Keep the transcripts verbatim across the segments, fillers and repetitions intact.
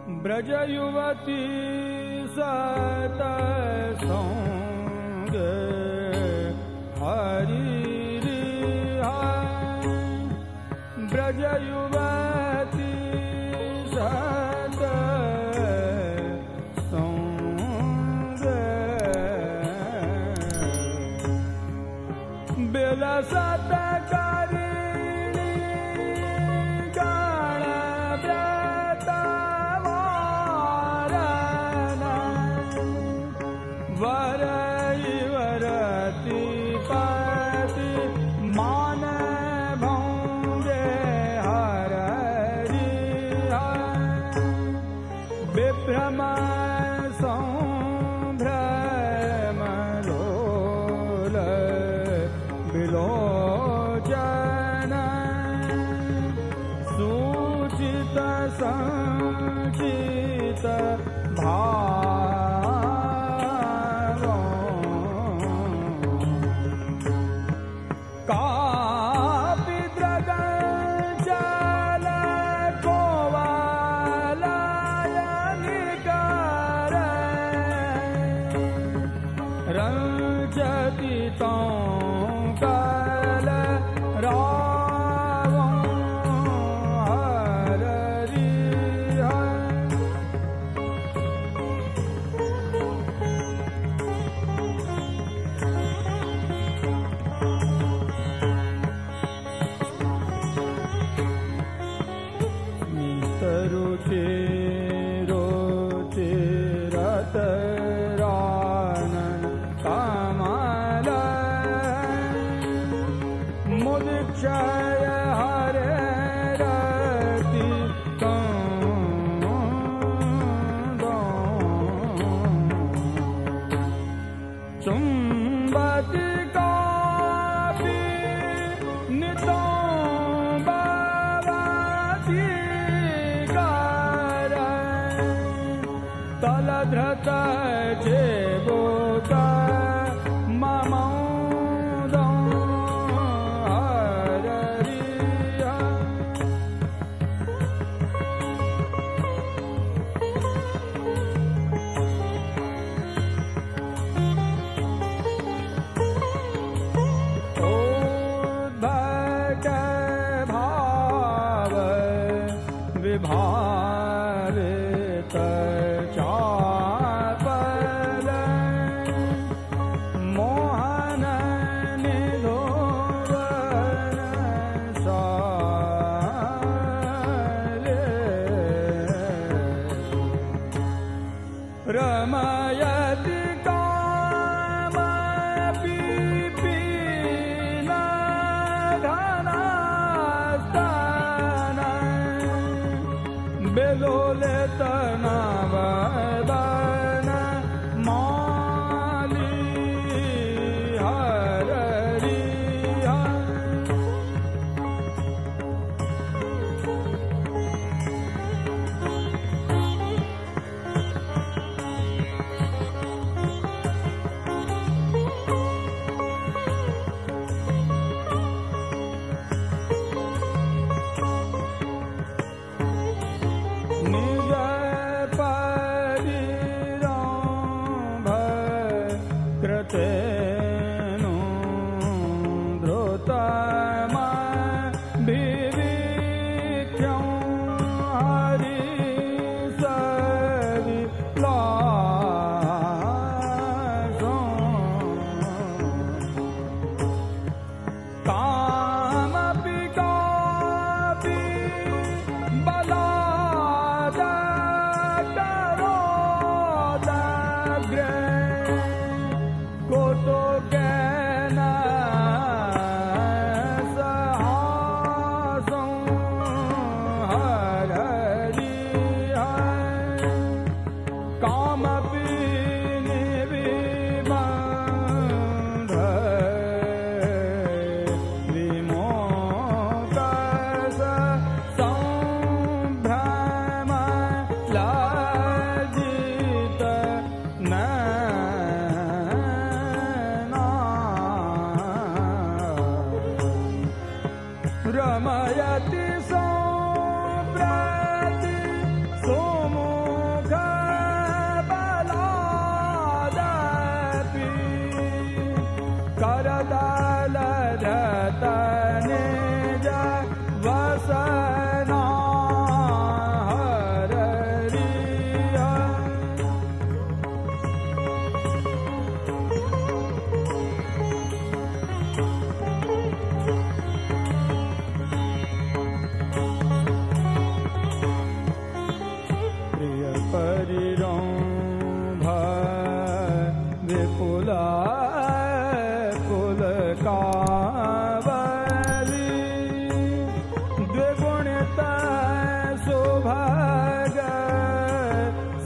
ब्रज युवती सतसंग हरि ब्रज युवती सतसंग बिलसत करिणी गण व्रत वारण वरई वरति पति मान भंगे हरि विभ्रम संभ्रम लोल विलोचन सूचित संचित भाव कापि द्रगंचल कोवलय निकर रंचति कल रावं हरि रुचि रुचि रत रानन कमल मुदिक्षय हरे रति चुंबति कापि नितंबवती तलधृत चेबोत ममोदं हरि उद्भट भाव विभावित चापल मोहन निधोवन साले रमयति काम पिपीन धनस्तन बेलोलित नवदन माली हरि निज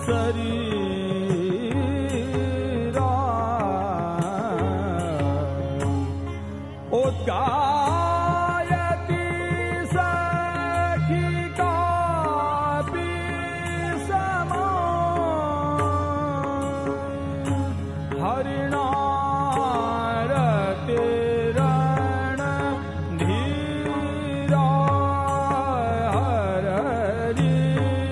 शरीरा उद्गायति सखी कापि समान हरिणारतिरण धीरा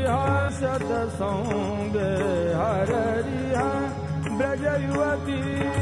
सतसंग हर ब्रज युवती